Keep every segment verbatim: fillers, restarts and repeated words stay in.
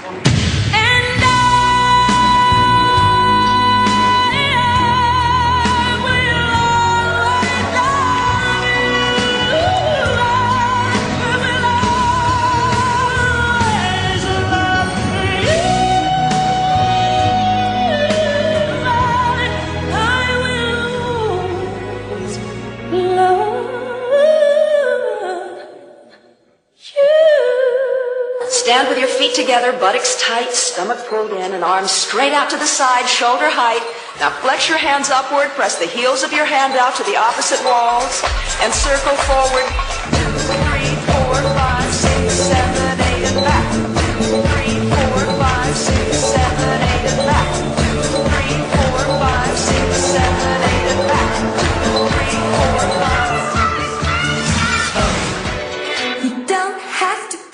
Stand with your feet together, buttocks tight, stomach pulled in, and arms straight out to the side, shoulder height. Now flex your hands upward, press the heels of your hand out to the opposite walls, and circle forward. Two, three, four, five, six, seven, eight, and back. Three, four, five, six, seven, eight, and back. Two, three, four, five, six, seven, eight, and back. Two, three, four, five. You don't have to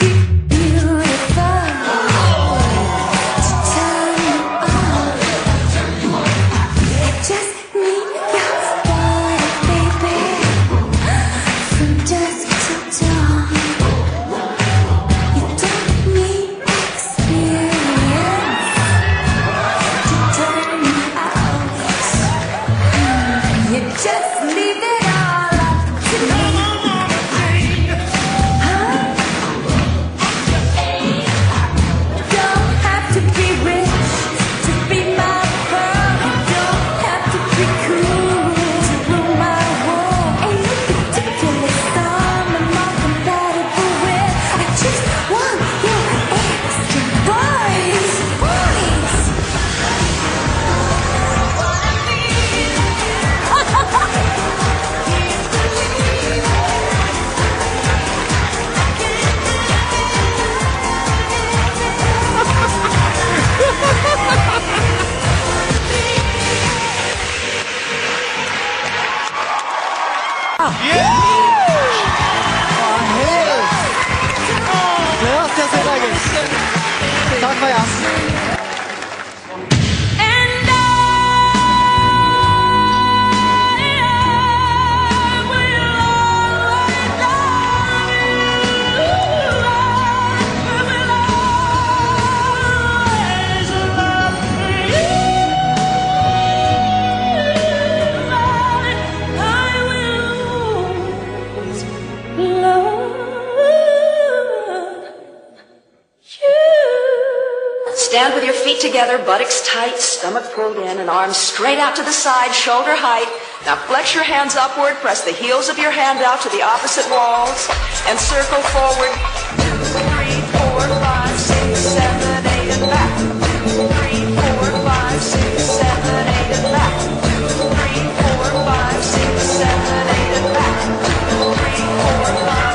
Stand with your feet together, buttocks tight, stomach pulled in, and arms straight out to the side, shoulder height. Now flex your hands upward, press the heels of your hand out to the opposite walls, and circle forward. Two, three, four, five, six, seven, eight, and back. Two, three, four, five, six, seven, eight, and back. Two, three, four, five, six, seven, eight, and back. Two, three, four, five.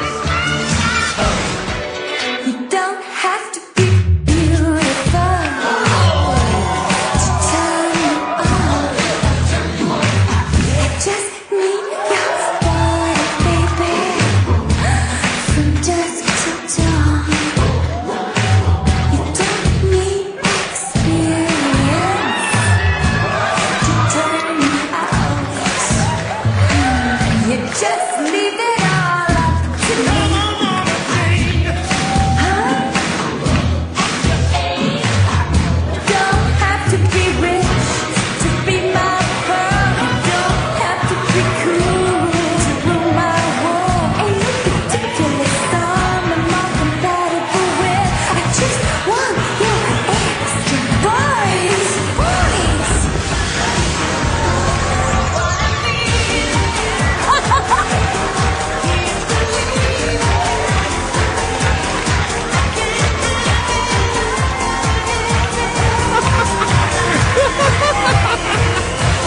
You don't have to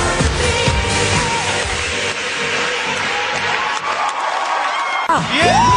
Yeah!